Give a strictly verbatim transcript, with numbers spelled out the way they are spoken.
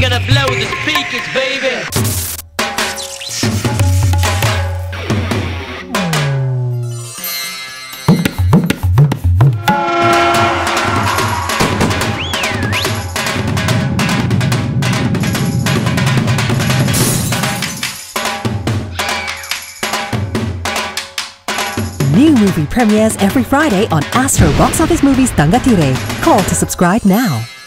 gonna blow the speakers, baby. New movie premieres every Friday on Astro Box Office Movies Thangathirai. Call to subscribe now.